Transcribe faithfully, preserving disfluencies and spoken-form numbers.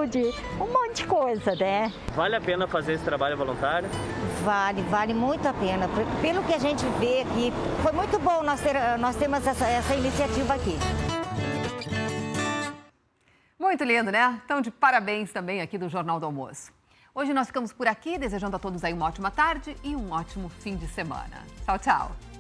saúde, um monte de coisa, né? Vale a pena fazer esse trabalho voluntário? Vale, vale muito a pena. Pelo que a gente vê aqui, foi muito bom nós, ter, nós termos essa, essa iniciativa aqui. Muito lindo, né? Então, de parabéns também aqui do Jornal do Almoço. Hoje nós ficamos por aqui, desejando a todos aí uma ótima tarde e um ótimo fim de semana. Tchau, tchau.